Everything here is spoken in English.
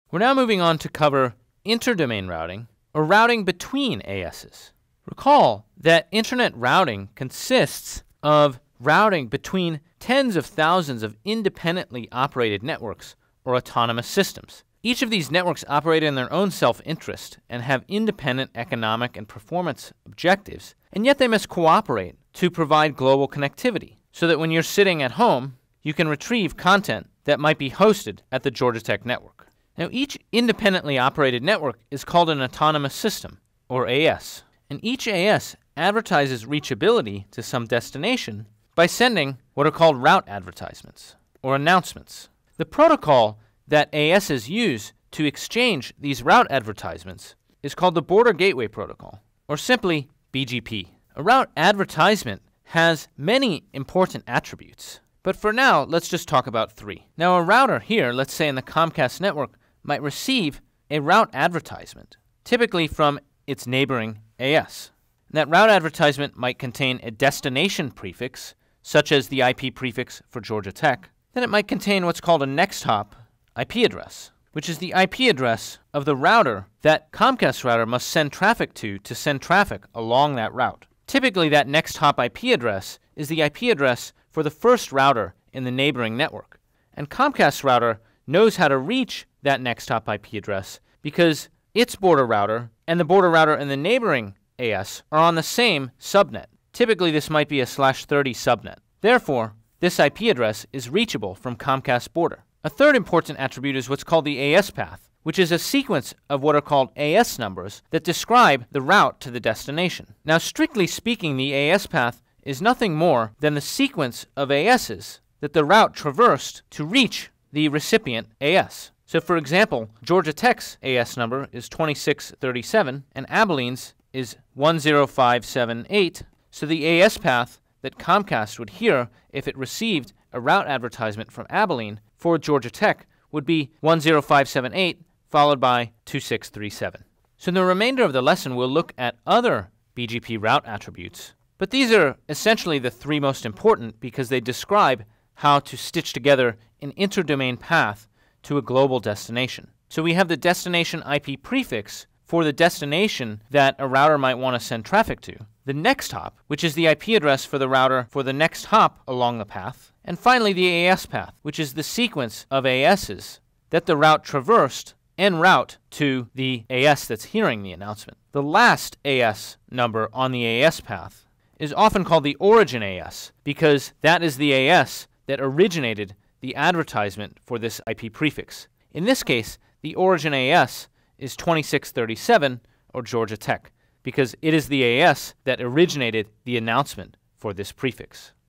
We're now moving on to cover interdomain routing, or routing between ASs. Recall that internet routing consists of routing between tens of thousands of independently operated networks or autonomous systems. Each of these networks operate in their own self-interest and have independent economic and performance objectives, and yet they must cooperate to provide global connectivity so that when you're sitting at home, you can retrieve content that might be hosted at the Georgia Tech network. Now, each independently operated network is called an autonomous system, or AS, and each AS advertises reachability to some destination by sending what are called route advertisements, or announcements. The protocol that ASs use to exchange these route advertisements is called the Border Gateway Protocol, or simply BGP. A route advertisement has many important attributes, but for now, let's just talk about 3. Now, a router here, let's say in the Comcast network, might receive a route advertisement, typically from its neighboring AS. That route advertisement might contain a destination prefix, such as the IP prefix for Georgia Tech. Then it might contain what's called a next hop IP address, which is the IP address of the router that Comcast router must send traffic to send traffic along that route. Typically, that next hop IP address is the IP address for the first router in the neighboring network. And Comcast router knows how to reach that next hop IP address because its border router and the border router in the neighboring AS are on the same subnet. Typically, this might be a /30 subnet. Therefore, this IP address is reachable from Comcast border. A third important attribute is what's called the AS path, which is a sequence of what are called AS numbers that describe the route to the destination. Now, strictly speaking, the AS path is nothing more than the sequence of ASs that the route traversed to reach the recipient AS. So, for example, Georgia Tech's AS number is 2637 and Abilene's is 10578. So the AS path that Comcast would hear if it received a route advertisement from Abilene for Georgia Tech would be 10578 followed by 2637. So in the remainder of the lesson, we'll look at other BGP route attributes. But these are essentially the 3 most important because they describe how to stitch together an interdomain path to a global destination. So we have the destination IP prefix for the destination that a router might want to send traffic to, the next hop, which is the IP address for the router for the next hop along the path, and finally the AS path, which is the sequence of ASs that the route traversed en route to the AS that's hearing the announcement. The last AS number on the AS path is often called the origin AS because that is the AS that originated the advertisement for this IP prefix. In this case, the origin AS is 2637 or Georgia Tech because it is the AS that originated the announcement for this prefix.